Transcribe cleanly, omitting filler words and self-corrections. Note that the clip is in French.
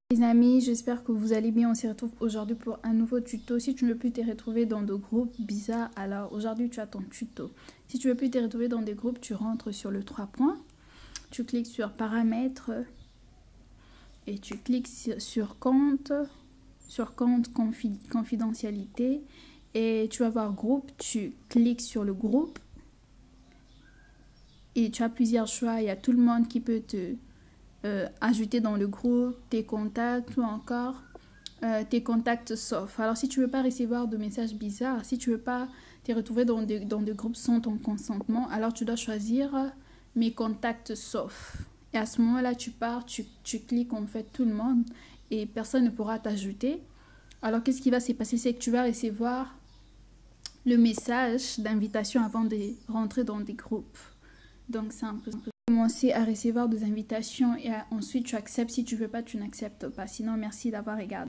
Les amis, j'espère que vous allez bien. On se retrouve aujourd'hui pour un nouveau tuto. Si tu ne veux plus te retrouver dans des groupes bizarres, alors aujourd'hui tu as ton tuto. Si tu ne veux plus te retrouver dans des groupes, tu rentres sur le 3 points. Tu cliques sur paramètres et tu cliques sur compte confidentialité et tu vas voir groupe. Tu cliques sur le groupe et tu as plusieurs choix. Il y a tout le monde qui peut te ajouter dans le groupe, tes contacts ou encore tes contacts sauf. Alors si tu veux pas recevoir de messages bizarres, si tu veux pas te retrouver dans des groupes sans ton consentement, alors tu dois choisir mes contacts sauf. Et à ce moment-là, tu pars, tu cliques en fait tout le monde et personne ne pourra t'ajouter. Alors qu'est-ce qui va se passer? C'est que tu vas recevoir le message d'invitation avant de rentrer dans des groupes. Donc c'est un peu commencer à recevoir des invitations et ensuite tu acceptes. Si tu veux pas, tu n'acceptes pas. Sinon, merci d'avoir regardé.